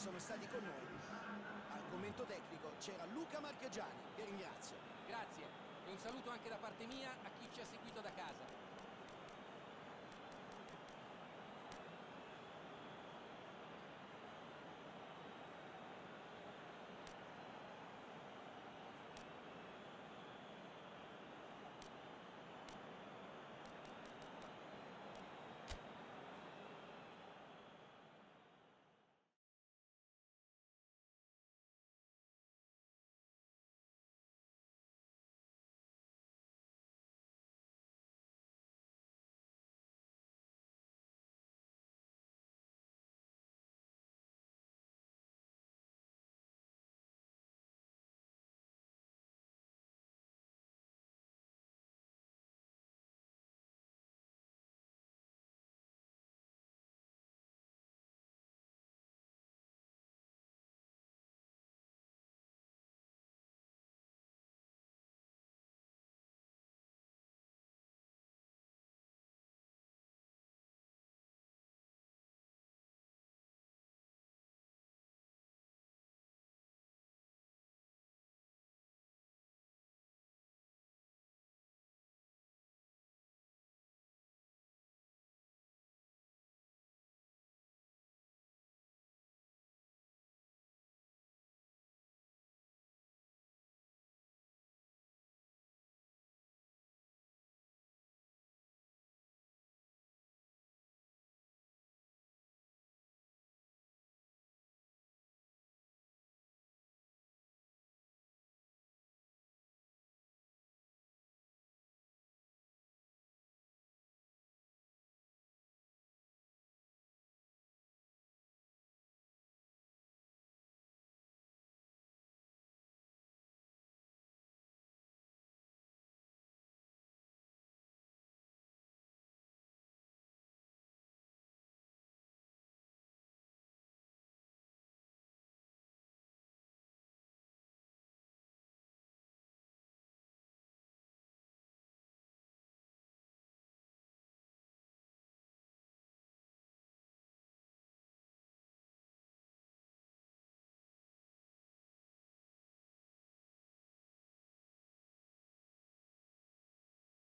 sono stati con noi. Al commento tecnico c'era Luca Marchegiani, che ringrazio. Grazie, e un saluto anche da parte mia a chi ci ha seguito da casa.